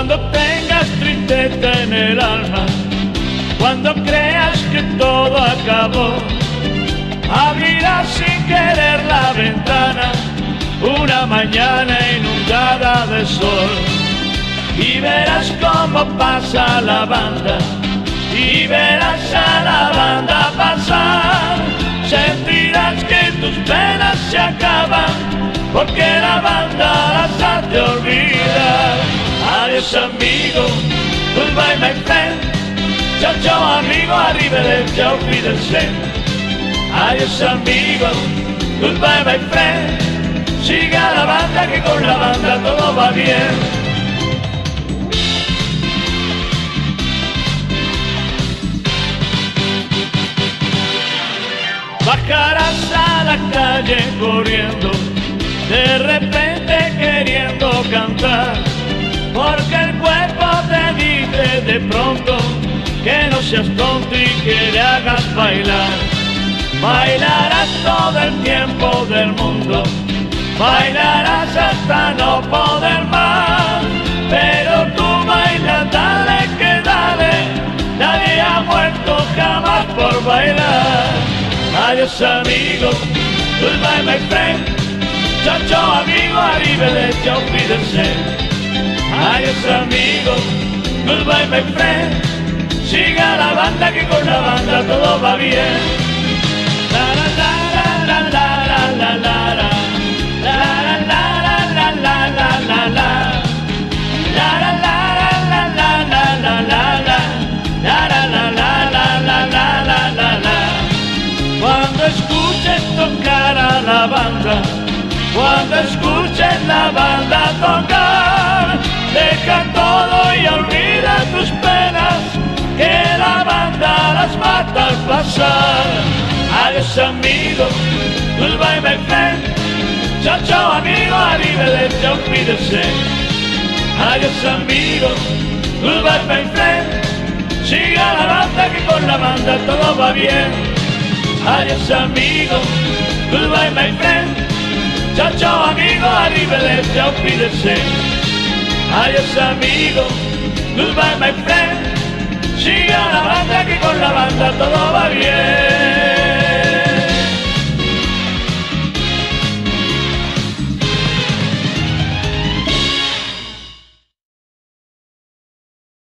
Cuando tengas tristeza en el alma, cuando creas que todo acabó, abrirás sin querer la ventana una mañana inundada de sol y verás cómo pasa la banda y verás a la banda pasar. Sentirás que tus penas se acaban porque la banda las hace olvidar. Adiós amigo, goodbye my friend. Chao chao amigo, arrivederci, auf Wiedersehen. Adiós amigo, goodbye my friend. Siga la banda que con la banda todo va bien. Bajarás a la calle corriendo, de repente queriendo cantar, porque el cuerpo te dice de pronto que no seas tonto y que le hagas bailar. Bailarás todo el tiempo del mundo, bailarás hasta no poder más, pero tú baila, dale que dale, nadie ha muerto jamás por bailar. Adiós amigo, goodbye my friend. Chao chao amigo, arrivederci, auf Wiedersehen. Adiós amigo, goodbye my friend. Siga la banda que con la banda todo va bien. La la la la la la la la la. La la la la la la la la. La la la la la la la la la. La la la la la la la la la. Cuando escuches tocar a la banda, cuando escuches la banda tocar, deja todo y olvida tus penas, que la banda las mata al pasar. Adiós amigo, goodbye my friend. Chao chao amigo, arrivederci, auf Wiedersehen. Adiós amigo, goodbye my friend. Siga la banda que con la banda todo va bien. Adiós amigo, goodbye my friend. Chao chao amigo, arrivederci, auf Wiedersehen. Adiós amigo, goodbye my friend. Siga la banda que con la banda todo va bien.